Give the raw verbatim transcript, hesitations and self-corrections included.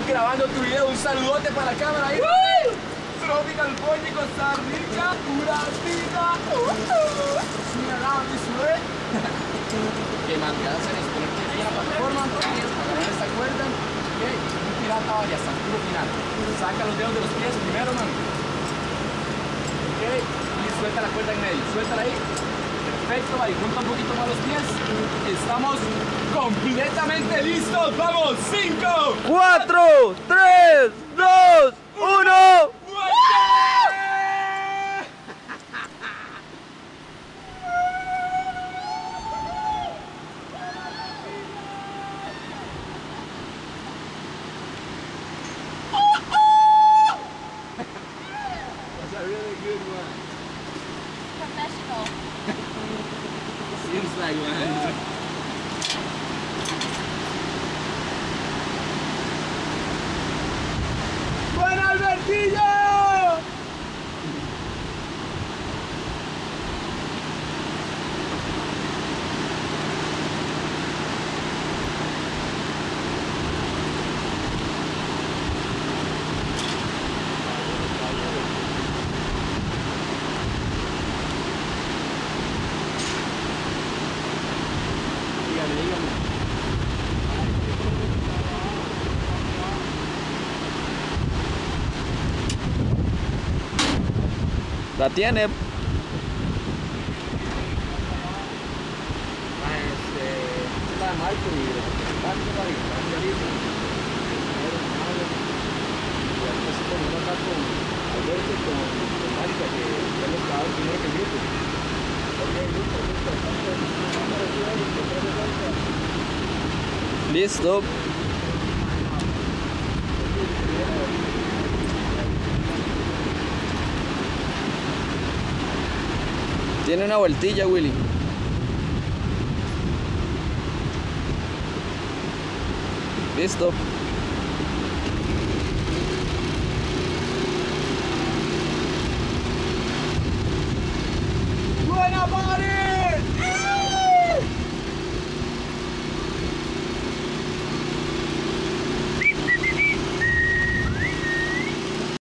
grabando tu video. Un saludote para la cámara ahí. Tropical Point de Costa Rica, pura vida. Mira, nada, mi sube. Que man, te hacen es ponerte aquí en la plataforma, agarrar esta cuerda, ok, un pirata y hasta el puro final. Saca los dedos de los pies primero, man. Ok, y suelta la cuerda en medio, suéltala ahí. Perfecto, va, y junta un poquito más los pies. Estamos completamente listos. ¡Vamos! cinco, cuatro, tres, dos, uno. That's a really good one. Professional. Seems like one. ¡Buen Albertillo! Dígame, dígame. La tiene. Este, la de Marco y de representante para que están felices. Y después se ponemos acá con Alberto y con, con Marica, que ya los cada primero que grito. Ok, listo, listo. Listo. Tiene una vueltilla, Willy. Listo.